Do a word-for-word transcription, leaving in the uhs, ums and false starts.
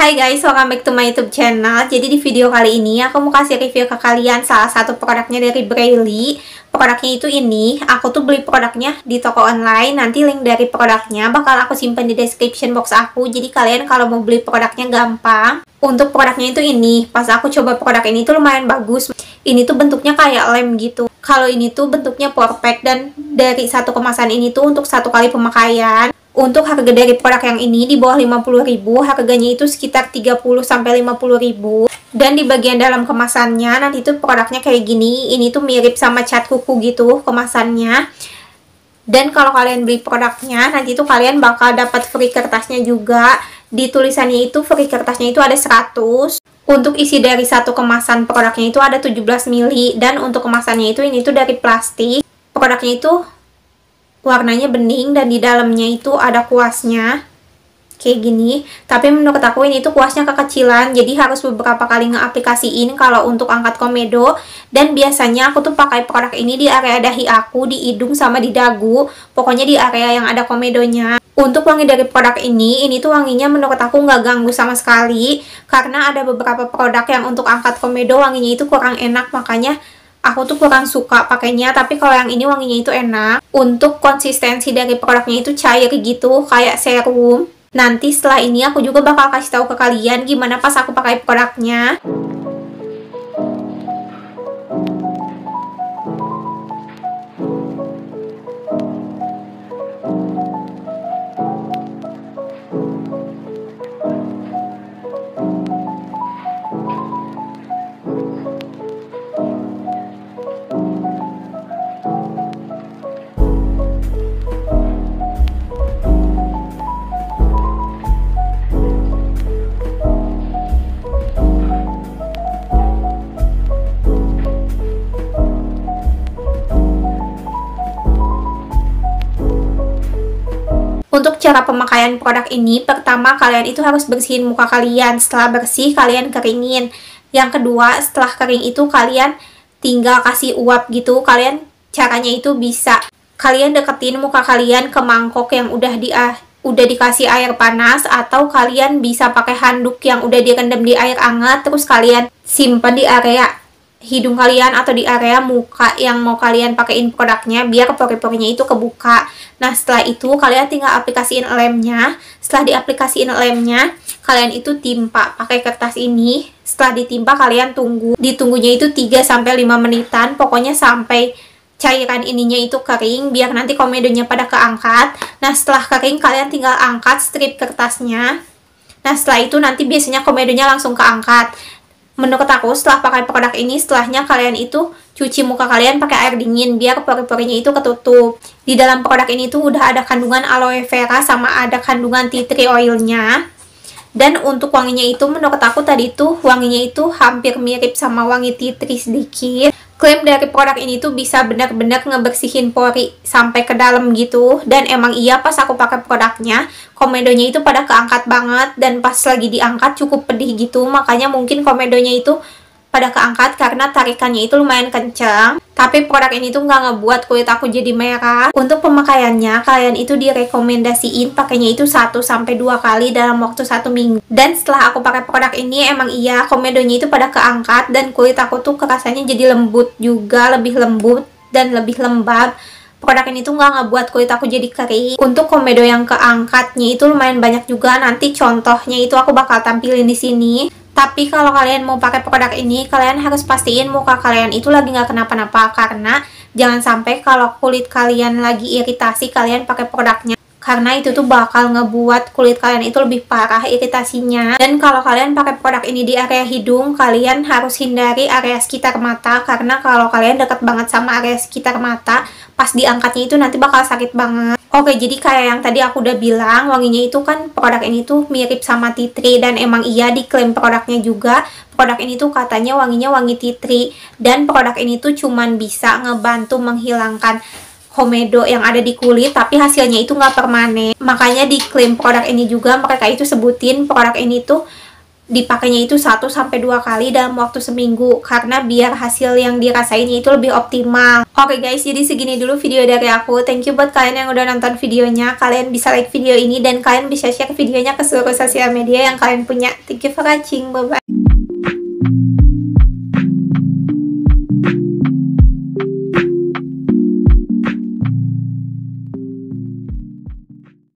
Hai guys, welcome back to my YouTube channel. Jadi di video kali ini aku mau kasih review ke kalian salah satu produknya dari Braille. Produknya itu ini, aku tuh beli produknya di toko online. Nanti link dari produknya bakal aku simpan di description box aku. Jadi kalian kalau mau beli produknya gampang. Untuk produknya itu ini, pas aku coba produk ini tuh lumayan bagus. Ini tuh bentuknya kayak lem gitu. Kalau ini tuh bentuknya power pack, dan dari satu kemasan ini tuh untuk satu kali pemakaian. Untuk harga dari produk yang ini di bawah lima puluh ribu, harganya itu sekitar tiga puluh sampai lima puluh ribu. Dan di bagian dalam kemasannya nanti itu produknya kayak gini. Ini tuh mirip sama cat kuku gitu kemasannya. Dan kalau kalian beli produknya, nanti itu kalian bakal dapat free kertasnya juga. Di tulisannya itu free kertasnya itu ada seratus. Untuk isi dari satu kemasan produknya itu ada tujuh belas mili, dan untuk kemasannya itu ini tuh dari plastik. Produknya itu warnanya bening dan di dalamnya itu ada kuasnya kayak gini. Tapi menurut aku ini tuh kuasnya kekecilan, jadi harus beberapa kali ngeaplikasiin kalau untuk angkat komedo. Dan biasanya aku tuh pakai produk ini di area dahi aku, di hidung sama di dagu, pokoknya di area yang ada komedonya. Untuk wangi dari produk ini, ini tuh wanginya menurut aku nggak ganggu sama sekali, karena ada beberapa produk yang untuk angkat komedo wanginya itu kurang enak, makanya aku tuh kurang suka pakainya. Tapi kalau yang ini wanginya itu enak. Untuk konsistensi dari produknya itu cair gitu, kayak serum. Nanti setelah ini aku juga bakal kasih tahu ke kalian gimana pas aku pakai produknya. Untuk cara pemakaian produk ini, pertama kalian itu harus bersihin muka kalian. Setelah bersih, kalian keringin. Yang kedua, setelah kering itu kalian tinggal kasih uap gitu. Kalian caranya itu bisa kalian deketin muka kalian ke mangkok yang udah di uh, udah dikasih air panas, atau kalian bisa pakai handuk yang udah direndam di air hangat, terus kalian simpan di area hidung kalian atau di area muka yang mau kalian pakein produknya, biar pori-porinya itu kebuka. Nah, setelah itu kalian tinggal aplikasiin lemnya. Setelah diaplikasiin lemnya, kalian itu timpa pakai kertas ini. Setelah ditimpa, kalian tunggu. Ditunggunya itu tiga sampai lima menitan, pokoknya sampai cairan ininya itu kering, biar nanti komedonya pada keangkat. Nah, setelah kering, kalian tinggal angkat strip kertasnya. Nah, setelah itu nanti biasanya komedonya langsung keangkat. Menurut aku, setelah pakai produk ini, setelahnya kalian itu cuci muka kalian pakai air dingin biar pori-porinya itu ketutup. Di dalam produk ini tuh udah ada kandungan aloe vera sama ada kandungan tea tree oilnya. Dan untuk wanginya itu menurut aku tadi tuh wanginya itu hampir mirip sama wangi tea tree sedikit. Klaim dari produk ini tuh bisa benar-benar ngebersihin pori sampai ke dalam gitu. Dan emang iya, pas aku pakai produknya, komedonya itu pada keangkat banget. Dan pas lagi diangkat cukup pedih gitu, makanya mungkin komedonya itu pada keangkat karena tarikannya itu lumayan kencang. Tapi produk ini tuh nggak ngebuat kulit aku jadi merah. Untuk pemakaiannya, kalian itu direkomendasiin pakainya itu satu sampai dua kali dalam waktu satu minggu. Dan setelah aku pakai produk ini, emang iya komedonya itu pada keangkat, dan kulit aku tuh kerasanya jadi lembut juga, lebih lembut dan lebih lembab. Produk ini tuh nggak ngebuat kulit aku jadi kering. Untuk komedo yang keangkatnya itu lumayan banyak juga. Nanti contohnya itu aku bakal tampilin di sini. Tapi kalau kalian mau pakai produk ini, kalian harus pastiin muka kalian itu lagi nggak kenapa-napa, karena jangan sampai kalau kulit kalian lagi iritasi kalian pakai produknya, karena itu tuh bakal ngebuat kulit kalian itu lebih parah iritasinya. Dan kalau kalian pakai produk ini di area hidung, kalian harus hindari area sekitar mata, karena kalau kalian deket banget sama area sekitar mata, pas diangkatnya itu nanti bakal sakit banget. Oke, jadi kayak yang tadi aku udah bilang, wanginya itu kan produk ini tuh mirip sama tea tree, dan emang iya diklaim produknya juga. Produk ini tuh katanya wanginya wangi tea tree, dan produk ini tuh cuman bisa ngebantu menghilangkan komedo yang ada di kulit, tapi hasilnya itu nggak permanen. Makanya diklaim produk ini juga mereka itu sebutin produk ini tuh dipakainya itu satu sampai dua kali dalam waktu seminggu, karena biar hasil yang dirasainnya itu lebih optimal. Oke guys, jadi segini dulu video dari aku. Thank you buat kalian yang udah nonton videonya. Kalian bisa like video ini dan kalian bisa share videonya ke seluruh sosial media yang kalian punya. Thank you for watching, bye bye.